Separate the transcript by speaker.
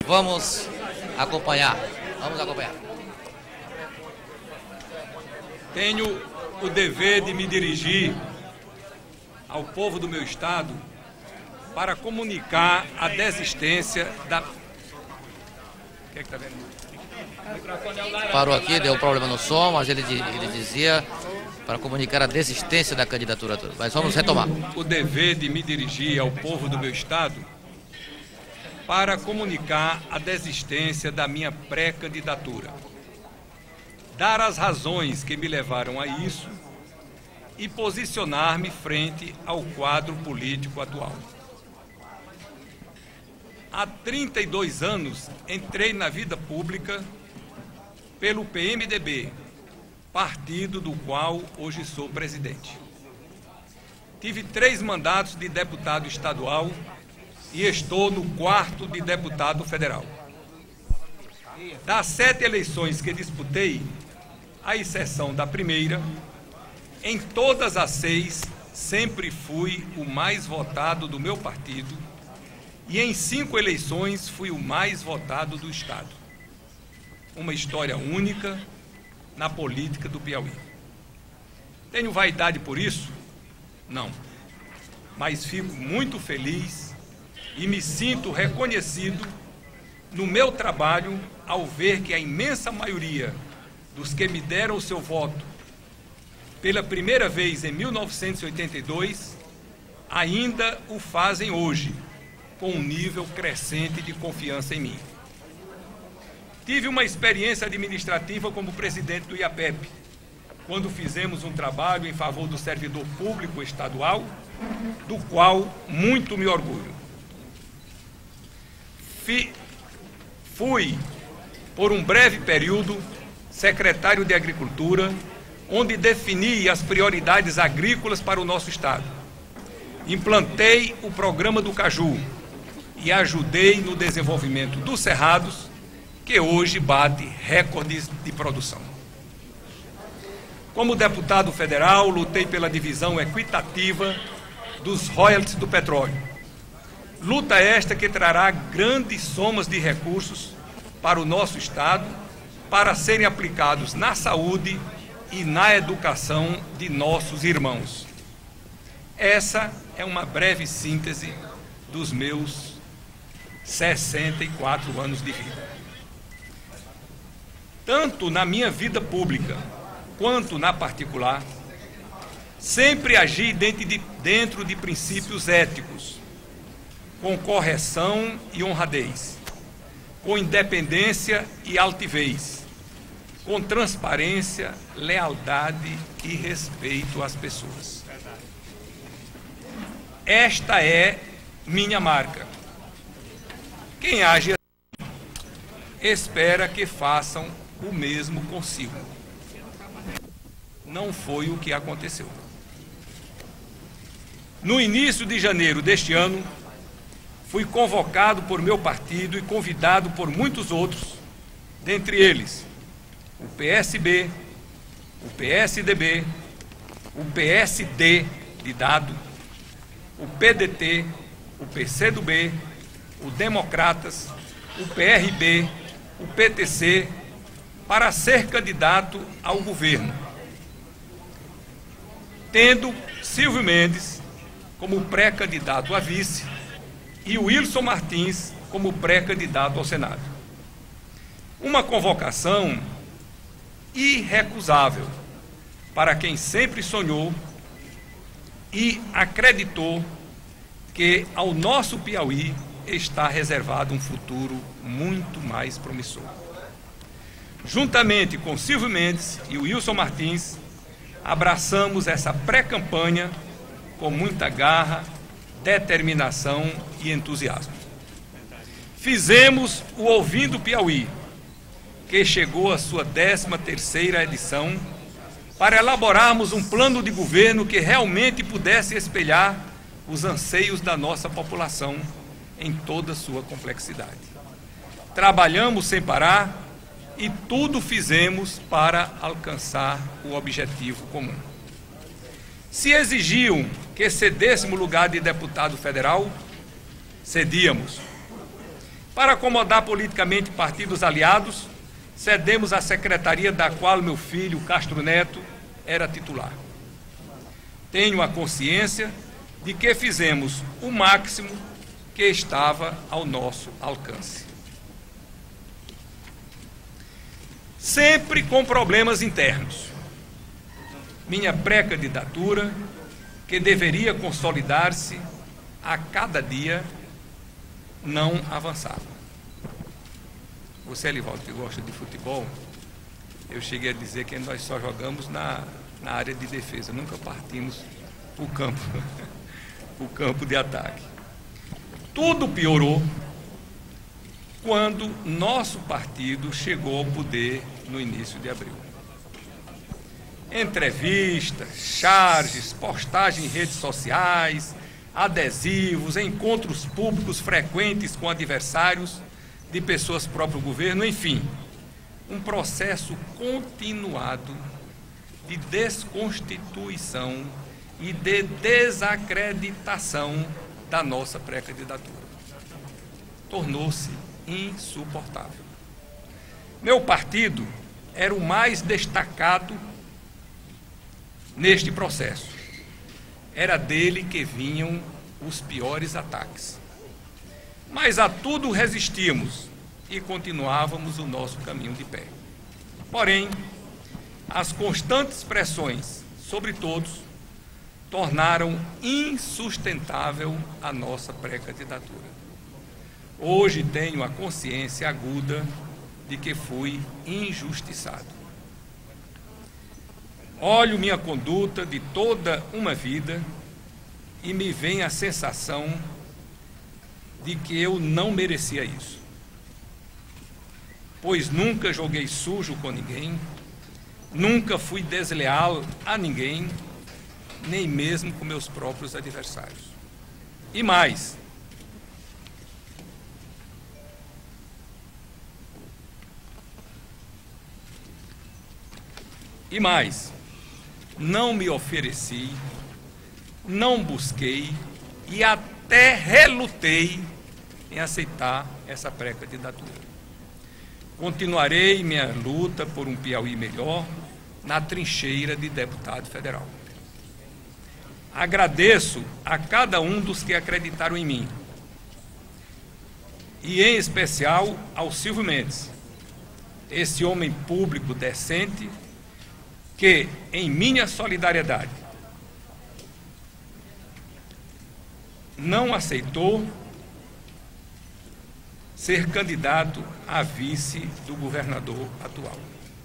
Speaker 1: Vamos acompanhar. Vamos acompanhar.
Speaker 2: Tenho o dever de me dirigir ao povo do meu estado para comunicar a desistência da... O que é que tá vendo?
Speaker 1: Parou aqui, deu um problema no som, mas ele dizia para comunicar a desistência da candidatura. Mas vamos retomar.
Speaker 2: O dever de me dirigir ao povo do meu estado para comunicar a desistência da minha pré-candidatura, dar as razões que me levaram a isso e posicionar-me frente ao quadro político atual. Há 32 anos entrei na vida pública pelo PMDB, partido do qual hoje sou presidente. Tive 3 mandatos de deputado estadual e estou no 4º de deputado federal. Das 7 eleições que disputei, à exceção da primeira, em todas as 6 sempre fui o mais votado do meu partido e em 5 eleições fui o mais votado do estado. Uma história única na política do Piauí. Tenho vaidade por isso? Não. Mas fico muito feliz e me sinto reconhecido no meu trabalho ao ver que a imensa maioria dos que me deram o seu voto pela primeira vez em 1982 ainda o fazem hoje, com um nível crescente de confiança em mim. Tive uma experiência administrativa como presidente do IAPEP, quando fizemos um trabalho em favor do servidor público estadual, do qual muito me orgulho. Fui, por um breve período, secretário de Agricultura, onde defini as prioridades agrícolas para o nosso estado. Implantei o programa do Caju e ajudei no desenvolvimento dos cerrados, que hoje bate recordes de produção. Como deputado federal, lutei pela divisão equitativa dos royalties do petróleo. Luta esta que trará grandes somas de recursos para o nosso estado, para serem aplicados na saúde e na educação de nossos irmãos. Essa é uma breve síntese dos meus 64 anos de vida. Tanto na minha vida pública quanto na particular, sempre agi dentro de princípios éticos, com correção e honradez, com independência e altivez, com transparência, lealdade e respeito às pessoas. Esta é minha marca. Quem age assim, espera que façam o mesmo consigo. Não foi o que aconteceu. No início de janeiro deste ano, fui convocado por meu partido e convidado por muitos outros, dentre eles o PSB, o PSDB, o PSD de Dado, o PDT, o PCdoB, o Democratas, o PRB, o PTC, para ser candidato ao governo, tendo Silvio Mendes como pré-candidato a vice e o Wilson Martins como pré-candidato ao Senado. Uma convocação irrecusável para quem sempre sonhou e acreditou que ao nosso Piauí está reservado um futuro muito mais promissor. Juntamente com Silvio Mendes e o Wilson Martins, abraçamos essa pré-campanha com muita garra, determinação e entusiasmo. Fizemos o Ouvindo Piauí, que chegou à sua 13ª edição, para elaborarmos um plano de governo que realmente pudesse espelhar os anseios da nossa população em toda a sua complexidade. Trabalhamos sem parar e tudo fizemos para alcançar o objetivo comum. Se exigiam que cedêssemos lugar de deputado federal, cedíamos. Para acomodar politicamente partidos aliados, cedemos a secretaria da qual meu filho, Castro Neto, era titular. Tenho a consciência de que fizemos o máximo que estava ao nosso alcance. Sempre com problemas internos. Minha pré-candidatura, que deveria consolidar-se a cada dia, não avançava. Você, Elivaldo, que gosta de futebol, eu cheguei a dizer que nós só jogamos na área de defesa, nunca partimos para o campo de ataque. Tudo piorou quando nosso partido chegou ao poder no início de abril. Entrevistas, charges, postagem em redes sociais, adesivos, encontros públicos frequentes com adversários de pessoas próprio governo, enfim, um processo continuado de desconstituição e de desacreditação da nossa pré-candidatura. Tornou-se insuportável. Meu partido era o mais destacado neste processo. Era dele que vinham os piores ataques. Mas a tudo resistimos e continuávamos o nosso caminho de pé. Porém, as constantes pressões sobre todos tornaram insustentável a nossa pré-candidatura. Hoje tenho a consciência aguda de que fui injustiçado. Olho minha conduta de toda uma vida e me vem a sensação de que eu não merecia isso, pois nunca joguei sujo com ninguém, nunca fui desleal a ninguém, nem mesmo com meus próprios adversários. E mais, não me ofereci, não busquei e até relutei em aceitar essa pré-candidatura. Continuarei minha luta por um Piauí melhor na trincheira de deputado federal. Agradeço a cada um dos que acreditaram em mim, e em especial ao Silvio Mendes, esse homem público decente que, em minha solidariedade, não aceitou ser candidato a vice do governador atual.